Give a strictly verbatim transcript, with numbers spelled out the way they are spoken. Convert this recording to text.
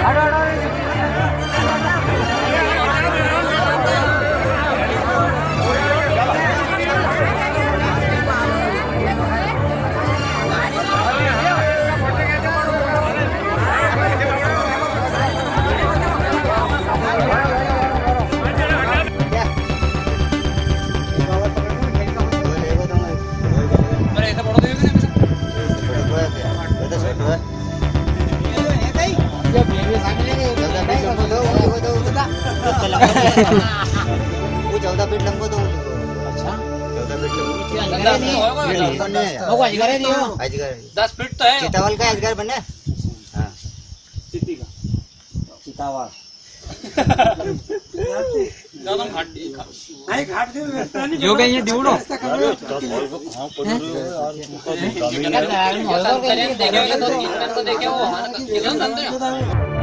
वो चौदह फीट लंबा तो अच्छा चौदह फीट लंबा दस फीट तो है। चितावल का अजगर बने हाँ चित्ती का चितावल जो गए ये ढूंढो देखे वो